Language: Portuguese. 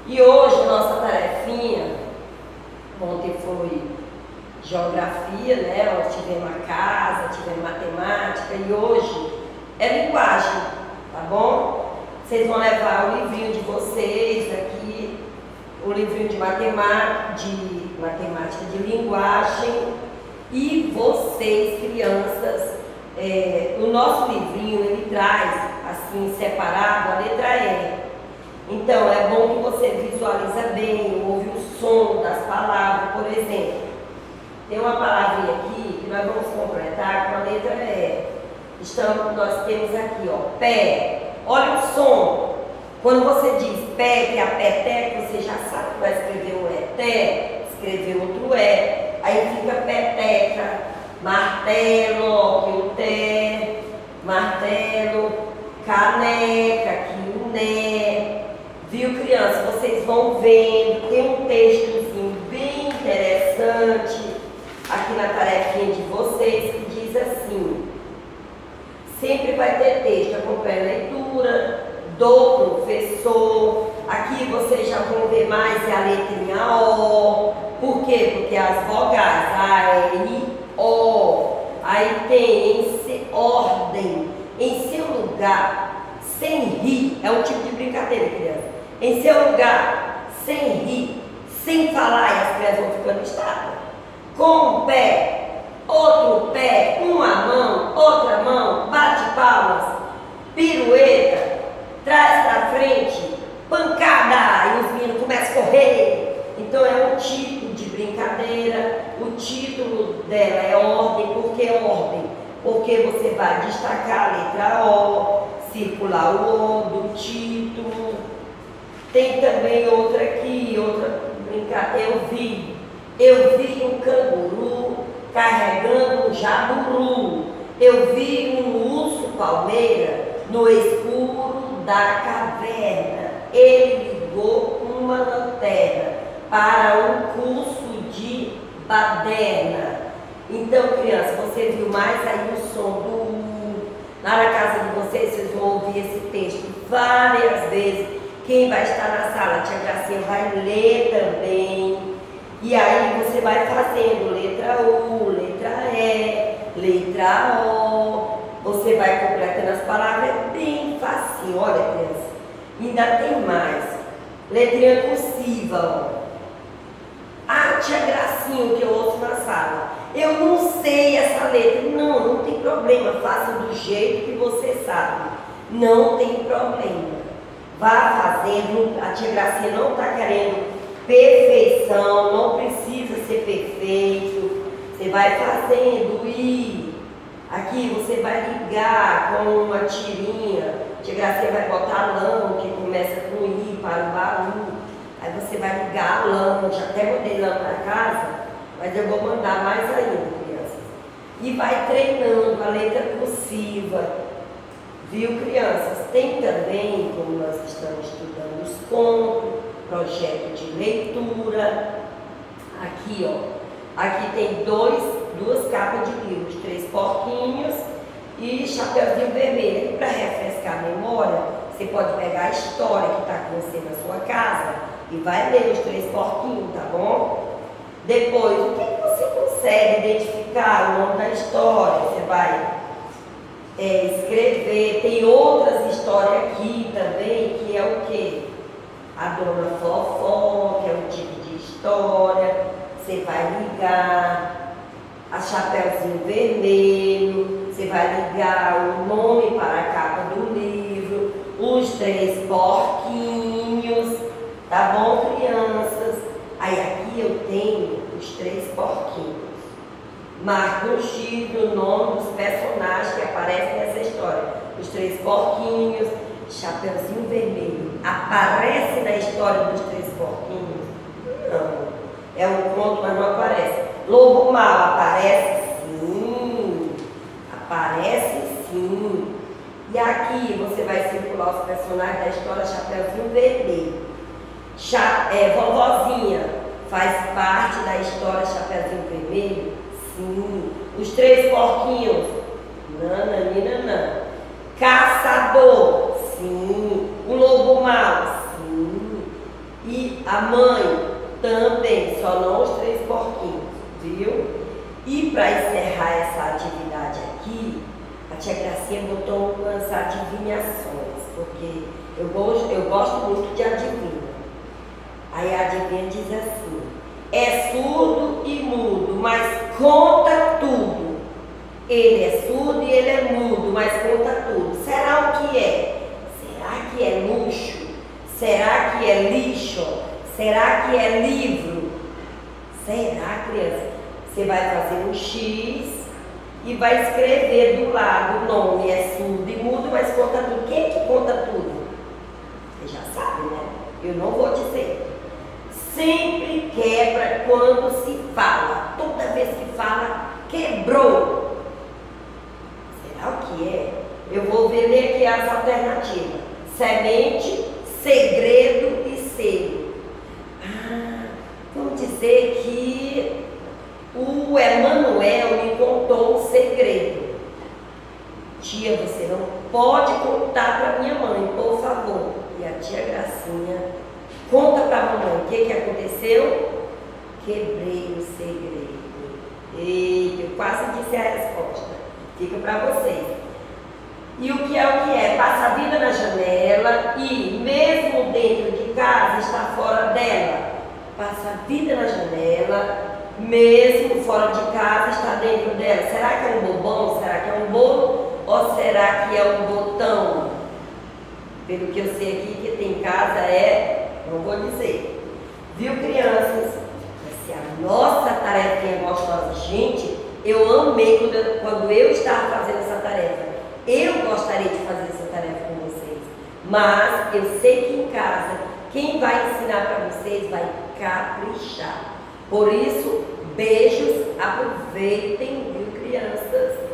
E hoje, nossa tarefinha, ontem foi geografia, né? Nós tivemos a casa, tivemos matemática, e hoje é linguagem, tá bom? Vocês vão levar o livrinho de vocês aqui, o livrinho de matemática, de linguagem, e vocês, crianças, o nosso livrinho, ele traz, assim, separado, a letra E. Então, é bom que você visualiza bem, ouve o som das palavras, por exemplo. Tem uma palavrinha aqui que nós vamos completar com a letra E. Nós temos aqui, ó, pé. Olha o som. Quando você diz pé, que é a peteca, você já sabe que vai escrever um eté, escrever outro E. Aí fica peteca, martelo, que o té, martelo, caneca, que o né. Viu, criança? Vocês vão vendo, tem um textozinho bem interessante aqui na tarefinha de vocês que diz assim: sempre vai ter texto, acompanha a leitura do professor. Aqui vocês já vão ver mais a letrinha O. Por quê? Porque as vogais A, E, I, O. Aí tem ordem, em seu lugar, sem rir. É um tipo de brincadeira, criança. Em seu lugar, sem rir, sem falar, e as crianças vão ficando estadas. Com um pé, outro pé, uma mão, outra mão, bate palmas, pirueta, traz pra frente, pancada, e os meninos começam a correr. Então é um tipo de brincadeira. O título dela é ordem. Por que ordem? Porque você vai destacar a letra O, circular o O do título. Tem também outra aqui, outra brincadeira. Eu vi um canguru carregando um jaburu. Eu vi um urso palmeira no escuro da caverna. Ele ligou uma lanterna para um curso de baderna. Então, criança, você viu mais aí o som do U. Lá na casa de vocês, vocês vão ouvir esse texto várias vezes. Quem vai estar na sala, tia Gracinha, vai ler também. E aí você vai fazendo letra U, letra E, letra O. Você vai completando as palavras, é bem facinho. Olha, criança, ainda tem mais. Letrinha cursiva, ó. Ah, tia Gracinha, que eu ouço na sala, eu não sei essa letra. Não, não tem problema, faça do jeito que você sabe. Não tem problema. Vá fazendo, a tia Gracinha não está querendo perfeição, não precisa ser perfeito. Você vai fazendo I. Aqui você vai ligar com uma tirinha. A tia Gracinha vai botar lã, que começa com I para o barulho. Aí você vai ligar a lã, já até mandei lã para casa, mas eu vou mandar mais ainda, crianças. E vai treinando a letra cursiva. Viu, crianças? Tem também, como nós estamos estudando os contos, projeto de leitura. Aqui, ó. Aqui tem duas capas de livros, 3 porquinhos e Chapeuzinho Vermelho. Para refrescar a memória, você pode pegar a história que está com você na sua casa e vai ler os 3 porquinhos, tá bom? Depois, o que você consegue identificar o nome da história? Você vai escrever. Tem outras histórias aqui também, que é o quê? A Dona Fofó, que é um tipo de história. Você vai ligar a Chapeuzinho Vermelho, você vai ligar o nome para a capa do livro, os 3 porquinhos, tá bom, crianças? Aí aqui eu tenho os 3 porquinhos. Marca um X no nome dos personagens que aparecem nessa história. Os 3 porquinhos, Chapeuzinho Vermelho. Aparece na história dos 3 porquinhos? Não. É um conto, mas não aparece. Lobo Mau aparece sim. Aparece sim. E aqui você vai circular os personagens da história Chapeuzinho Vermelho. Vovozinha faz parte da história Chapeuzinho Vermelho? Sim. Os 3 porquinhos? Nananina. Caçador? Sim. O Lobo Mau? Sim. E tem, só não os 3 porquinhos, viu? E para encerrar essa atividade aqui, a tia Gracinha botou umas adivinhações, porque eu gosto muito de adivinha. Aí a adivinha diz assim: é surdo e mudo, mas conta tudo. Ele é surdo e ele é mudo, mas conta tudo. Será o que é? Será que é luxo? Será que é lixo? Será que é livro? Será, criança? Você vai fazer um X e vai escrever do lado o nome. É surdo e mudo, mas conta tudo. Quem é que conta tudo? Você já sabe, né? Eu não vou dizer. Sempre quebra quando se fala. Toda vez que fala, quebrou. Será o que é? Eu vou ler aqui as alternativas. Semente, segredo e selo. Vamos dizer que o Emanuel me contou um segredo. Tia, você não pode contar para minha mãe, por favor. E a tia Gracinha conta para a mamãe. O que aconteceu? Quebrei o segredo. Eita, eu quase disse a resposta. Fica para vocês. E o que é? Passa a vida na janela e, mesmo dentro de casa, está fora dela. Passa a vida na janela, mesmo fora de casa, está dentro dela. Será que é um bobão? Será que é um bolo? Ou será que é um botão? Pelo que eu sei aqui, que tem em casa não vou dizer. Viu, crianças? Essa é a nossa tarefinha gostosa. Gente, eu amei quando eu estava fazendo essa tarefa. Eu gostaria de fazer essa tarefa com vocês. Mas eu sei que em casa, quem vai ensinar para vocês vai caprichar. Por isso, beijos, aproveitem, viu, crianças?